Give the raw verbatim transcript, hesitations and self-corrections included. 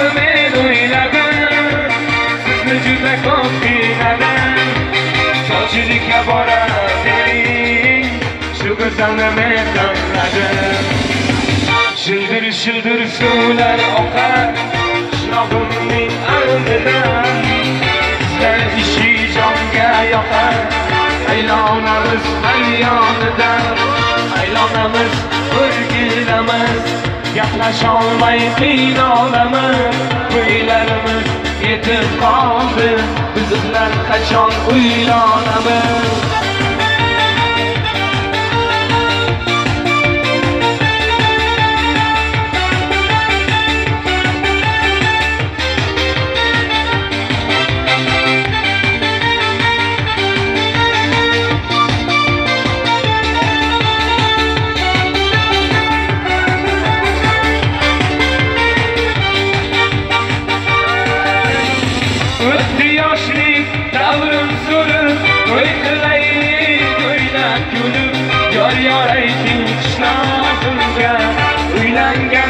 men o'yladim, sizni juda ko'p qiynadim. Sovchilikka boravering, shu go'zalni men tanladim. Shildir shildir suvlar oqar qishlog'imning oldidan. Sizlar ishi jonga yoqar, aylanamiz har yonidan. Aylanamiz, o'rgilamiz, gaplasholmay qiynalamiz. O'ylarimiz yetib qoldi, biz bilan qachon uylanamiz? O'tdi yoshlik davrim surib, to'y qilaylik o'ynab kulib. Yor yor ayting qishlog'imga, uylangan